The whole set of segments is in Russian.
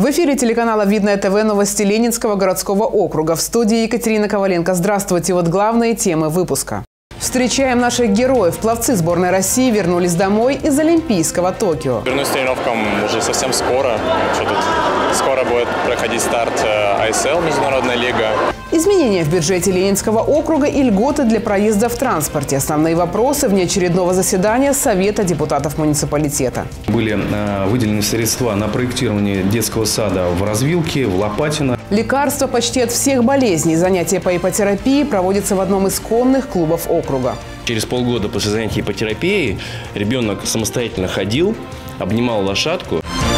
В эфире телеканала «Видное ТВ» новости Ленинского городского округа. В студии Екатерина Коваленко. Здравствуйте. Вот главные темы выпуска. Встречаем наших героев. Пловцы сборной России вернулись домой из Олимпийского Токио. Вернусь к тренировкам уже совсем скоро. Скоро будет проходить старт ISL, Международная лига. Изменения в бюджете Ленинского округа и льготы для проезда в транспорте. Основные вопросы внеочередного заседания Совета депутатов муниципалитета. Были выделены средства на проектирование детского сада в Развилке, в Лопатино. Лекарства почти от всех болезней. Занятия по ипотерапии проводятся в одном из конных клубов округа. Через полгода после занятий ипотерапией ребенок самостоятельно ходил, обнимал лошадку.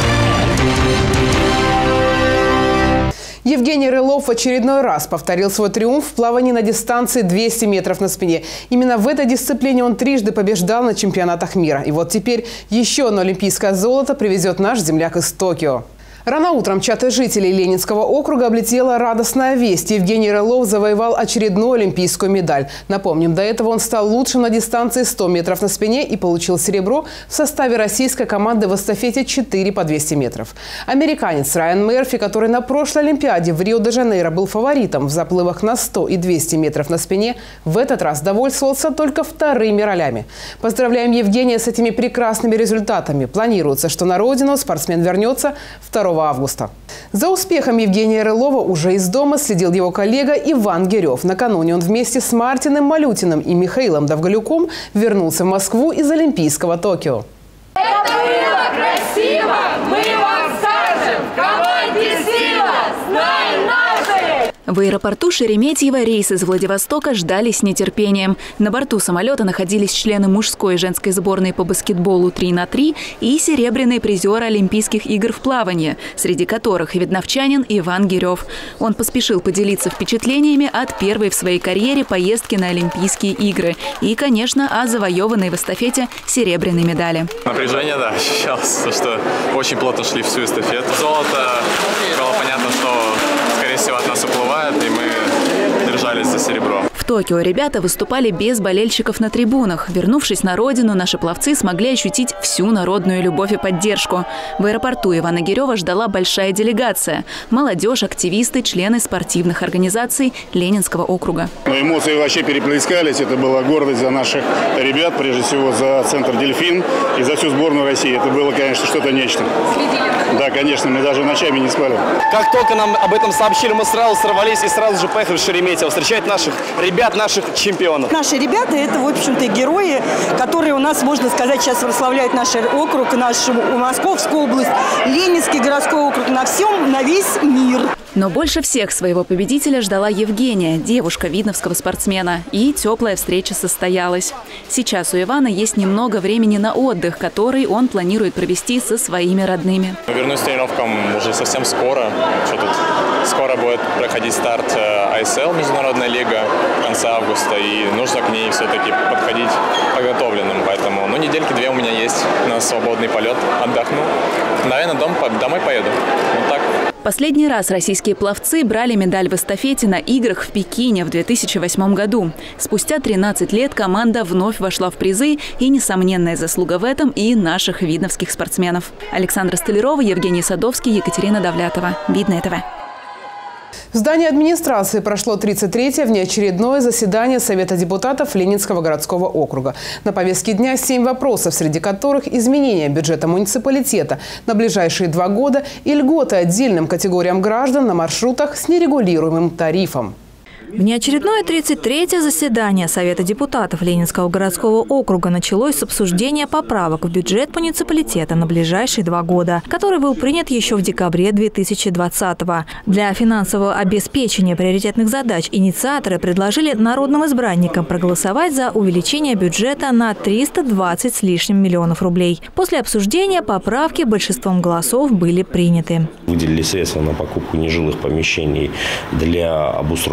Евгений Рылов в очередной раз повторил свой триумф в плавании на дистанции 200 метров на спине. Именно в этой дисциплине он трижды побеждал на чемпионатах мира. И вот теперь еще одно олимпийское золото привезет наш земляк из Токио. Рано утром чаты жителей Ленинского округа облетела радостная весть. Евгений Рылов завоевал очередную олимпийскую медаль. Напомним, до этого он стал лучшим на дистанции 100 метров на спине и получил серебро в составе российской команды в эстафете 4 по 200 метров. Американец Райан Мерфи, который на прошлой Олимпиаде в Рио-де-Жанейро был фаворитом в заплывах на 100 и 200 метров на спине, в этот раз довольствовался только вторыми ролями. Поздравляем Евгения с этими прекрасными результатами. Планируется, что на родину спортсмен вернется 2 августа. За успехом Евгения Рылова уже из дома следил его коллега Иван Гирев. Накануне он вместе с Мартином Малютиным и Михаилом Довголюком вернулся в Москву из Олимпийского Токио. Это было красиво! Мы вам скажем! В команде сила! Знаем наши! В аэропорту Шереметьево рейс из Владивостока ждали с нетерпением. На борту самолета находились члены мужской и женской сборной по баскетболу 3х3 и серебряные призеры Олимпийских игр в плавании, среди которых видновчанин Иван Гирев. Он поспешил поделиться впечатлениями от первой в своей карьере поездки на Олимпийские игры и, конечно, о завоеванной в эстафете серебряной медали. Напряжение, да, ощущалось, что очень плотно шли всю эстафету. Золото, было понятно, что, скорее всего, от нас уплывает, и мы держались за серебро. В Токио ребята выступали без болельщиков на трибунах. Вернувшись на родину, наши пловцы смогли ощутить всю народную любовь и поддержку. В аэропорту Ивана Гирева ждала большая делегация. Молодежь, активисты, члены спортивных организаций Ленинского округа. Эмоции вообще переплескались. Это была гордость за наших ребят, прежде всего за центр «Дельфин» и за всю сборную России. Это было, конечно, что-то нечто. Да, конечно, мы даже ночами не спали. Как только нам об этом сообщили, мы сразу сорвались и сразу же поехали в Шереметьево встречать наших ребят, наших чемпионов. Наши ребята – это, в общем-то, герои, которые у нас, можно сказать, сейчас прославляют наш округ, нашу Московскую область, Ленинский городской округ на весь мир. Но больше всех своего победителя ждала Евгения, девушка видновского спортсмена. И теплая встреча состоялась. Сейчас у Ивана есть немного времени на отдых, который он планирует провести со своими родными. Вернусь к тренировкам уже совсем скоро. Скоро будет проходить старт ISL, Международная лига, в конце августа. И нужно к ней все-таки подходить подготовленным. Поэтому недельки 2 у меня есть на свободный полет. Отдохну. Наверное, домой поеду. Вот так. Последний раз российские пловцы брали медаль в эстафете на играх в Пекине в 2008 году. Спустя 13 лет команда вновь вошла в призы, и несомненная заслуга в этом и наших видновских спортсменов. Александра Столярова, Евгений Садовский, Екатерина Давлятова. Видное ТВ. В здании администрации прошло 33-е внеочередное заседание Совета депутатов Ленинского городского округа. На повестке дня 7 вопросов, среди которых изменение бюджета муниципалитета на ближайшие 2 года и льготы отдельным категориям граждан на маршрутах с нерегулируемым тарифом. Внеочередное 33-е заседание Совета депутатов Ленинского городского округа началось с обсуждения поправок в бюджет муниципалитета на ближайшие 2 года, который был принят еще в декабре 2020-го. Для финансового обеспечения приоритетных задач инициаторы предложили народным избранникам проголосовать за увеличение бюджета на 320 с лишним миллионов рублей. После обсуждения поправки большинством голосов были приняты. Выделили средства на покупку нежилых помещений для обустройства там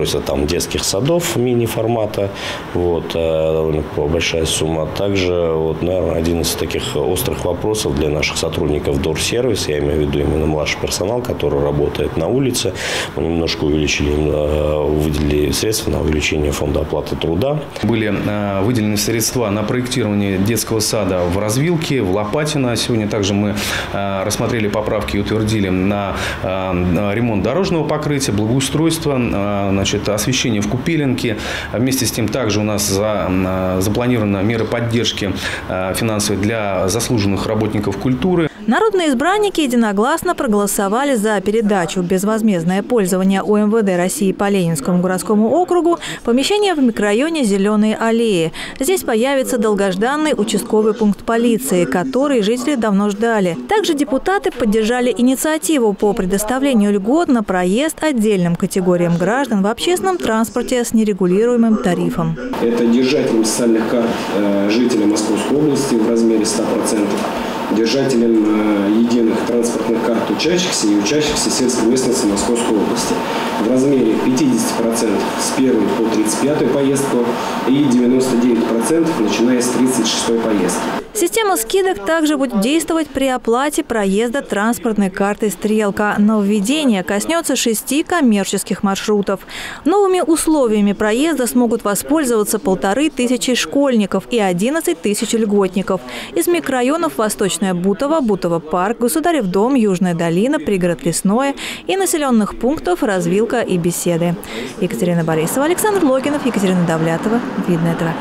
детских садов мини-формата. Вот, довольно большая сумма. Также, вот, наверное, один из таких острых вопросов для наших сотрудников Дор-сервис, я имею в виду именно младший персонал, который работает на улице. Мы немножко выделили средства на увеличение фонда оплаты труда. Были выделены средства на проектирование детского сада в Развилке, в Лопатино. Сегодня также мы рассмотрели поправки и утвердили на ремонт дорожного покрытия, благоустройство, значит, освещение в Купелинке. Вместе с тем также у нас запланированы меры поддержки финансовой для заслуженных работников культуры. Народные избранники единогласно проголосовали за передачу в безвозмездное пользование УМВД России по Ленинскому городскому округу помещения в микрорайоне «Зеленые аллеи». Здесь появится долгожданный участковый пункт полиции, который жители давно ждали. Также депутаты поддержали инициативу по предоставлению льгот на проезд отдельным категориям граждан в общественном транспорте с нерегулируемым тарифом. Это держателям социальных карт жителей Московской области в размере 100%. Держателям единых транспортных карт учащихся и учащихся сельской местности Московской области в размере 50% с 1 по 35 поездку и 99% начиная с 36 поездки. Система скидок также будет действовать при оплате проезда транспортной картой «Стрелка». Нововведение коснется 6 коммерческих маршрутов. Новыми условиями проезда смогут воспользоваться 1500 школьников и 11 тысяч льготников из микрорайонов Восточная Бутово, Бутово-парк, Государев дом, Южная долина, пригород Лесное и населенных пунктов Развилка и Беседы. Екатерина Борисова, Александр Логинов, Екатерина Давлятова. Видное ТВ.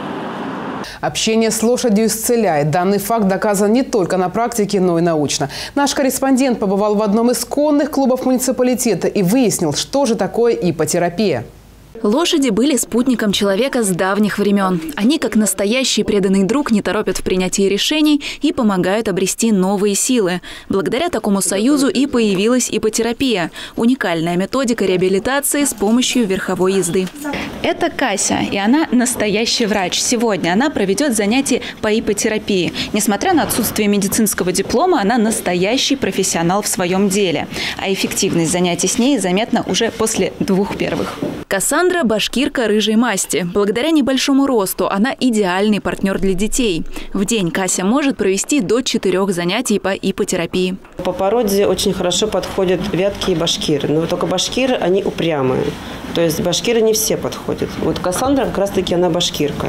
Общение с лошадью исцеляет. Данный факт доказан не только на практике, но и научно. Наш корреспондент побывал в одном из конных клубов муниципалитета и выяснил, что же такое иппотерапия. Лошади были спутником человека с давних времен. Они, как настоящий преданный друг, не торопят в принятии решений и помогают обрести новые силы. Благодаря такому союзу и появилась иппотерапия – уникальная методика реабилитации с помощью верховой езды. Это Кася, и она настоящий врач. Сегодня она проведет занятия по иппотерапии. Несмотря на отсутствие медицинского диплома, она настоящий профессионал в своем деле. А эффективность занятий с ней заметна уже после 2 первых. Кассандра – башкирка рыжей масти. Благодаря небольшому росту она идеальный партнер для детей. В день Кася может провести до 4 занятий по иппотерапии. По породе очень хорошо подходят вятки и башкиры. Но только башкиры, они упрямые. То есть башкиры не все подходят. Вот Кассандра как раз-таки она башкирка.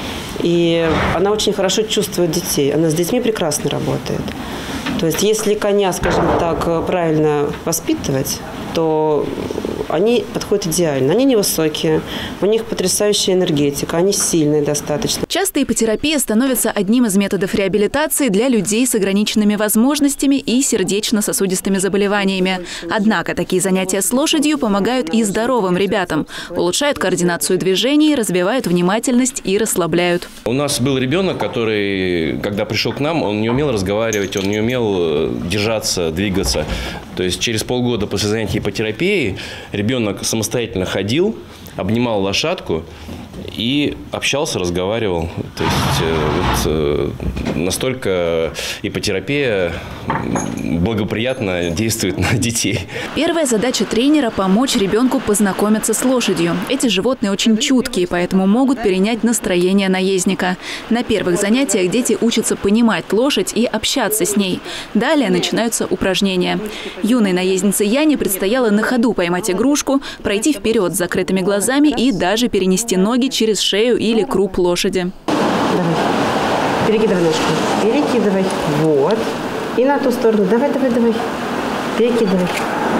И она очень хорошо чувствует детей. Она с детьми прекрасно работает. То есть если коня, скажем так, правильно воспитывать, то они подходят идеально. Они невысокие, у них потрясающая энергетика, они сильные достаточно. Часто иппотерапия становится одним из методов реабилитации для людей с ограниченными возможностями и сердечно-сосудистыми заболеваниями. Однако такие занятия с лошадью помогают и здоровым ребятам. Улучшают координацию движений, развивают внимательность и расслабляют. У нас был ребенок, который, когда пришел к нам, он не умел разговаривать, он не умел держаться, двигаться. То есть через полгода после занятий иппотерапии ребенок самостоятельно ходил, обнимал лошадку и общался, разговаривал. То есть настолько иппотерапия благоприятно действует на детей. Первая задача тренера – помочь ребенку познакомиться с лошадью. Эти животные очень чуткие, поэтому могут перенять настроение наездника. На первых занятиях дети учатся понимать лошадь и общаться с ней. Далее начинаются упражнения. Юной наезднице Яне предстояло на ходу поймать игрушку, пройти вперед с закрытыми глазами и даже перенести ноги через шею или круп лошади. Давай. Перекидывай ножку. Перекидывай. Вот. И на ту сторону. Давай, давай, давай. Перекидывай.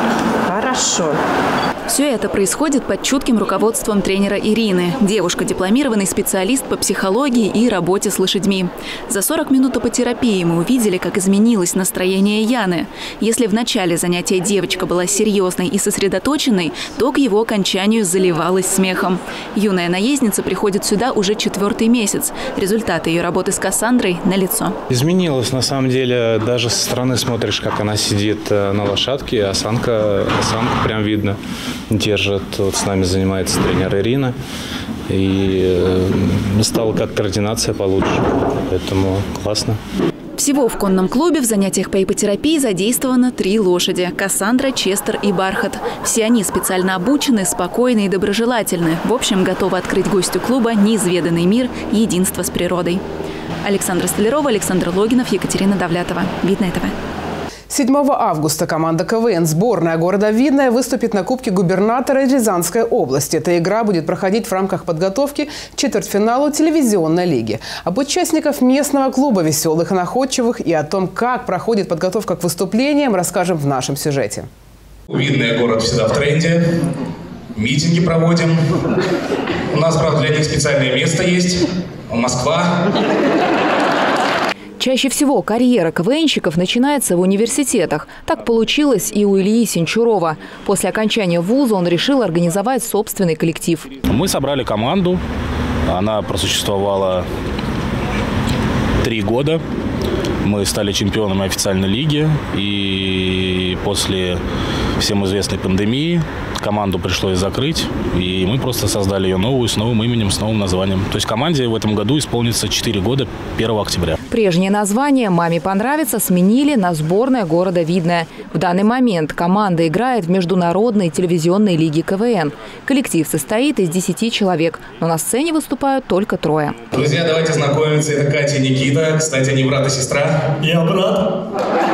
Хорошо. Все это происходит под чутким руководством тренера Ирины. Девушка – дипломированный специалист по психологии и работе с лошадьми. За 40 минут иппотерапии мы увидели, как изменилось настроение Яны. Если в начале занятия девочка была серьезной и сосредоточенной, то к его окончанию заливалась смехом. Юная наездница приходит сюда уже 4-й месяц. Результаты ее работы с Кассандрой налицо. Изменилось, на самом деле. Даже со стороны смотришь, как она сидит на лошадке. Осанка прям видно. Держит. Вот с нами занимается тренер Ирина. И стала как координация получше. Поэтому классно. Всего в конном клубе в занятиях по иппотерапии задействовано 3 лошади – Кассандра, Честер и Бархат. Все они специально обучены, спокойны и доброжелательны. В общем, готовы открыть гостю клуба неизведанный мир единства с природой. Александра Столярова, Александр Логинов, Екатерина Давлятова. Видное ТВ. 7 августа команда КВН «Сборная города Видное» выступит на Кубке губернатора Рязанской области. Эта игра будет проходить в рамках подготовки к четвертьфиналу телевизионной лиги. Об участниках местного клуба веселых и находчивых и о том, как проходит подготовка к выступлениям, расскажем в нашем сюжете. Видное город всегда в тренде. Митинги проводим. У нас, правда, для них специальное место есть. Москва. Чаще всего карьера КВНщиков начинается в университетах. Так получилось и у Ильи Сенчурова. После окончания вуза он решил организовать собственный коллектив. Мы собрали команду. Она просуществовала 3 года. Мы стали чемпионами официальной лиги. И после всем известной пандемии команду пришлось закрыть. И мы просто создали ее новую, с новым именем, с новым названием. То есть команде в этом году исполнится 4 года 1 октября. Прежнее название «Маме понравится» сменили на «Сборная города Видное». В данный момент команда играет в международной телевизионной лиге КВН. Коллектив состоит из 10 человек, но на сцене выступают только 3. Друзья, давайте знакомиться. Это Катя и Никита. Кстати, они брат и сестра. Я брат.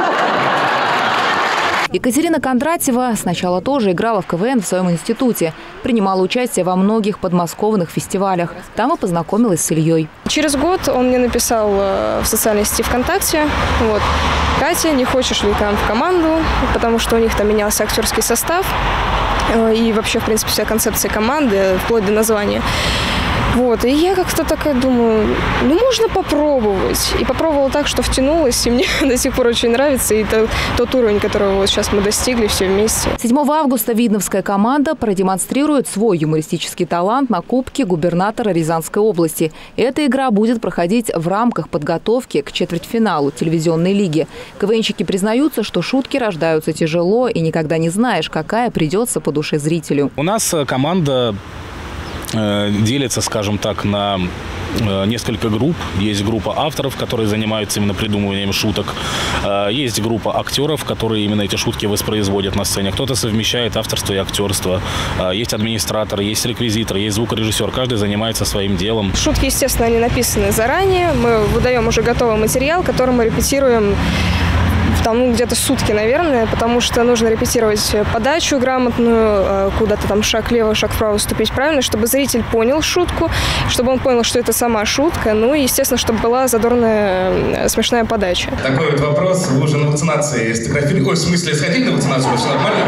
Екатерина Кондратьева сначала тоже играла в КВН в своем институте. Принимала участие во многих подмосковных фестивалях. Там и познакомилась с Ильей. Через год он мне написал в социальной сети ВКонтакте: вот, Катя, не хочешь ли к нам в команду, потому что у них там менялся актерский состав и вообще, в принципе, вся концепция команды, вплоть до названия. Вот, и я как-то такая думаю, ну можно попробовать. И попробовала так, что втянулась, и мне до сих пор очень нравится. И тот уровень, которого вот сейчас мы достигли все вместе. 7 августа видновская команда продемонстрирует свой юмористический талант на Кубке губернатора Рязанской области. Эта игра будет проходить в рамках подготовки к четвертьфиналу телевизионной лиги. КВНщики признаются, что шутки рождаются тяжело, и никогда не знаешь, какая придется по душе зрителю. У нас команда делится, скажем так, на несколько групп. Есть группа авторов, которые занимаются именно придумыванием шуток. Есть группа актеров, которые именно эти шутки воспроизводят на сцене. Кто-то совмещает авторство и актерство. Есть администратор, есть реквизитор, есть звукорежиссер. Каждый занимается своим делом. Шутки, естественно, они написаны заранее. Мы выдаем уже готовый материал, который мы репетируем там где-то сутки, наверное, потому что нужно репетировать подачу грамотную, куда-то там шаг влево, шаг вправо вступить правильно, чтобы зритель понял шутку, чтобы он понял, что это сама шутка, ну и, естественно, чтобы была задорная, смешная подача. Такой вот вопрос. Вы уже на вакцинации сфотографировали? Ой, в смысле, сходили на вакцинацию? Все нормально?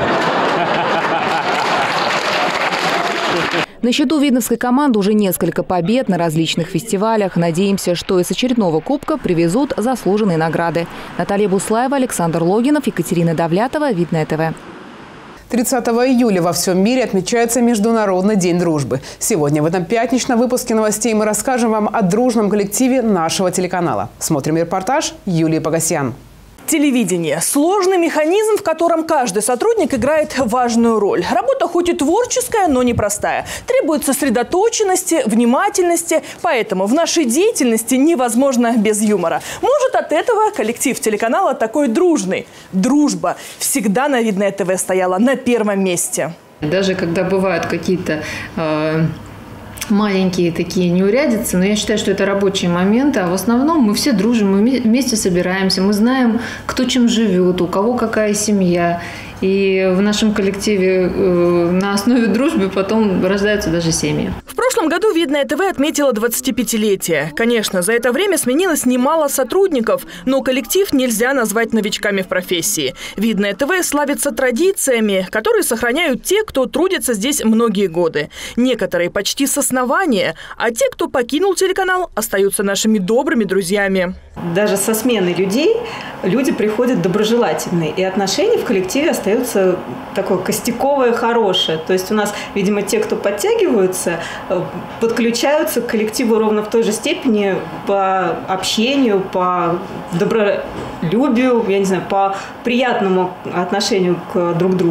На счету видновской команды уже несколько побед на различных фестивалях. Надеемся, что из очередного кубка привезут заслуженные награды. Наталья Буслаева, Александр Логинов, Екатерина Давлятова, Видное ТВ. 30 июля во всем мире отмечается Международный день дружбы. Сегодня в этом пятничном выпуске новостей мы расскажем вам о дружном коллективе нашего телеканала. Смотрим репортаж Юлии Погосян. Телевидение – сложный механизм, в котором каждый сотрудник играет важную роль. Работа хоть и творческая, но непростая. Требует сосредоточенности, внимательности. Поэтому в нашей деятельности невозможно без юмора. Может, от этого коллектив телеканала такой дружный. Дружба всегда на Видное ТВ стояла на первом месте. Даже когда бывают какие-то маленькие такие неурядицы, но я считаю, что это рабочие моменты, а в основном мы все дружим, мы вместе собираемся, мы знаем, кто чем живет, у кого какая семья. И в нашем коллективе на основе дружбы потом рождаются даже семьи. В прошлом году Видное ТВ отметило 25-летие. Конечно, за это время сменилось немало сотрудников, но коллектив нельзя назвать новичками в профессии. Видное ТВ славится традициями, которые сохраняют те, кто трудится здесь многие годы. Некоторые почти с основания, а те, кто покинул телеканал, остаются нашими добрыми друзьями. Даже со смены людей люди приходят доброжелательные, и отношения в коллективе остаются такое костяковое, хорошее. То есть у нас, видимо, те, кто подтягиваются, подключаются к коллективу ровно в той же степени по общению, по добролюбию, я не знаю, по приятному отношению к друг другу.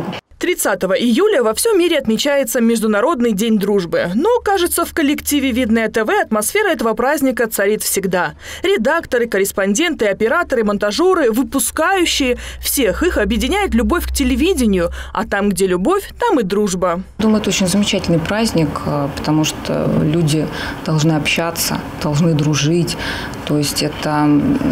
30 июля во всем мире отмечается Международный день дружбы. Но, кажется, в коллективе «Видное ТВ» атмосфера этого праздника царит всегда. Редакторы, корреспонденты, операторы, монтажеры, выпускающие – всех их объединяет любовь к телевидению. А там, где любовь, там и дружба. Думаю, это очень замечательный праздник, потому что люди должны общаться, должны дружить. То есть это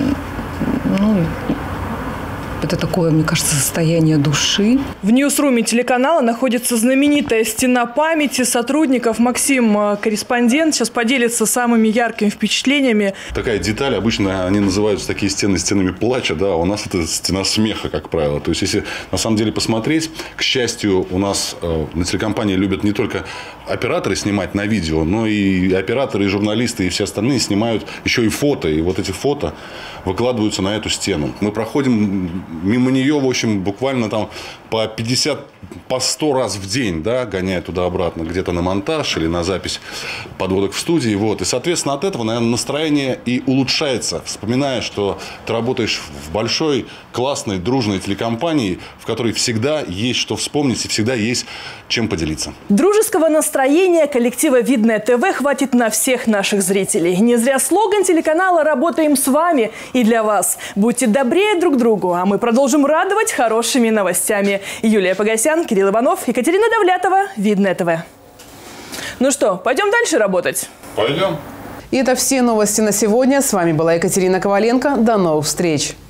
такое, мне кажется, состояние души. В ньюсруме телеканала находится знаменитая стена памяти сотрудников. Максим, корреспондент, сейчас поделится самыми яркими впечатлениями. Такая деталь, обычно они называются такие стены стенами плача, да, у нас это стена смеха, как правило. То есть, если на самом деле посмотреть, к счастью, у нас на телекомпании любят не только операторы снимать на видео, но и операторы, и журналисты, и все остальные снимают еще и фото. И вот эти фото выкладываются на эту стену. Мы проходим мимо нее, в общем, буквально там по 50, по 100 раз в день, да, гоняя туда-обратно, где-то на монтаж или на запись подводок в студии. Вот. И, соответственно, от этого, наверное, настроение и улучшается, вспоминая, что ты работаешь в большой, классной, дружной телекомпании, в которой всегда есть что вспомнить и всегда есть чем поделиться. Дружеского настроения коллектива «Видное ТВ» хватит на всех наших зрителей. Не зря слоган телеканала «Работаем с вами и для вас». Будьте добрее друг другу, а мы продолжим радовать хорошими новостями. Юлия Погосян, Кирилл Иванов, Екатерина Давлятова, Видное ТВ. Ну что, пойдем дальше работать? Пойдем. И это все новости на сегодня. С вами была Екатерина Коваленко. До новых встреч.